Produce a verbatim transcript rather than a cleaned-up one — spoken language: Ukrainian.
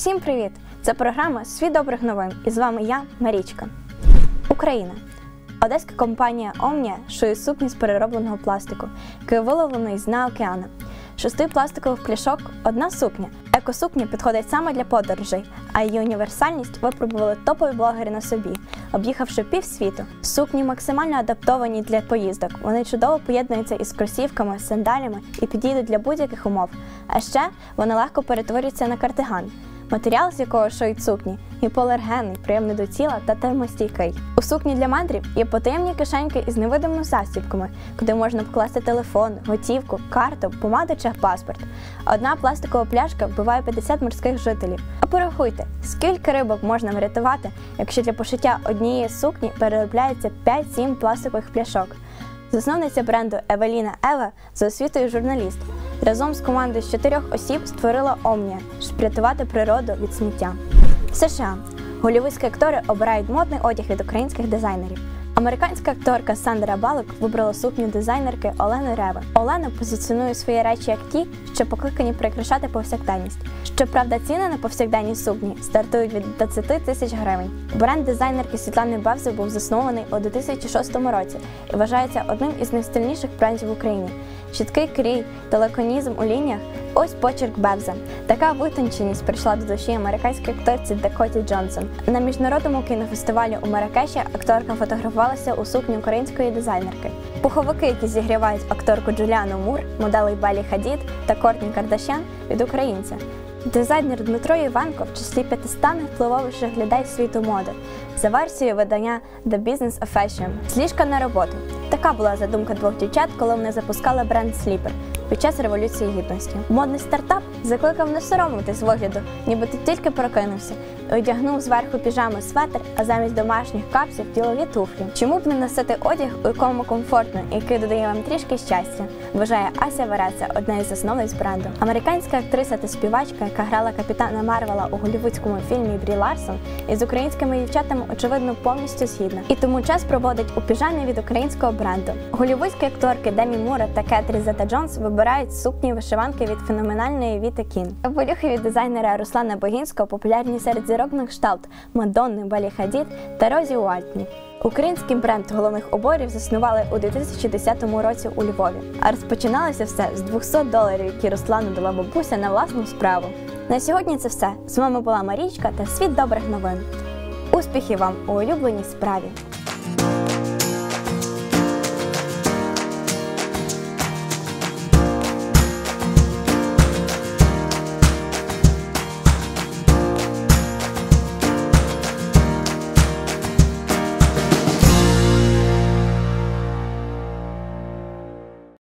Всім привіт! Це програма «Світ добрих новин» і з вами я, Марічка. Україна. Одеська компанія «Омнія» шиє сукні з переробленого пластику, який виловлений з дна океану. Шести пластикових пляшок – одна сукня. Екосукня підходить саме для подорожей, а її універсальність випробували топові блогери на собі, об'їхавши півсвіту. Сукні максимально адаптовані для поїздок. Вони чудово поєднуються із кросівками, сандалями і підійдуть для будь-яких умов. А ще вони легко перетворюються на кардиган. Матеріал, з якого шиють сукні, гіпоалергенний, приємний до тіла та термостійкий. У сукні для мандрів є потаємні кишеньки із невидимими застібками, куди можна покласти телефон, готівку, карту, помаду чи паспорт. Одна пластикова пляшка вбиває п'ятдесят морських жителів. А порахуйте, скільки рибок можна врятувати, якщо для пошиття однієї сукні переробляється п'ять-сім пластикових пляшок. Засновниця бренду Евеліна Ева за освітою журналіст. Разом з командою з чотирьох осіб створила «Омнія», щоб врятувати природу від сміття. США. Голлівудські актори обирають модний одяг від українських дизайнерів. Американська акторка Сандра Баллок вибрала сукню дизайнерки Олени Реви. Олена позиціонує свої речі як ті, що покликані прикрашати повсякденність. Щоправда, ціни на повсякденні сукні стартують від двадцяти тисяч гривень. Бренд дизайнерки Світлани Бевзи був заснований у дві тисячі шостому році і вважається одним із найстильніших брендів в Україні. Чіткий крій та лаконізм у лініях – ось почерк Бевзи. Така витонченість прийшла до душі американській акторці Дакоті Джонсон. На міжнародному кінофестивалі у Марракеші акторка фотографувалася у сукні української дизайнерки. Пуховики, які зігрівають акторку Джуліану Мур, моделей Беллі Хадід та Кортні Кардашян від українця. Дизайнер Дмитро Іванко в числі п'ятисот найвпливовіших людей світу моди, за версією видання The Business of Fashion. З ліжка на роботу. Така була задумка двох дівчат, коли вони запускали бренд Sleeper під час Революції Гідності. Модний стартап закликав не соромитись вигляду, ніби ти тільки прокинувся, і одягнув зверху піжами светр, а замість домашніх капсів – ділові туфлі. Чому б не носити одяг, у якому комфортно і який додає вам трішки щастя, вважає Ася Вереца, одна із засновниць бренду. Американська актриса та співачка, яка грала капітана Марвела у голлівудському фільмі Брі Ларсон, із українськими дівчатами, очевидно, повністю згідна. І тому час проводить у піжамі від українського бренду. Голлівудські акторки Демі Мура та Кетрі Зета-Джонс вибирають сукні вишиванки від феноменальної Віти Кін. Капелюхи від дизайнера Руслана Богінського популярні серед зірок на кшталт Мадонни, Беллі Хадід та Розі Уальтні. Український бренд головних уборів заснували у дві тисячі десятому році у Львові. А розпочиналося все з двохсот доларів, які Руслану дала бабуся на власну справу. На сьогодні це все. З вами була Марічка та «Світ добрих новин». Успіхів вам у улюбленій справі!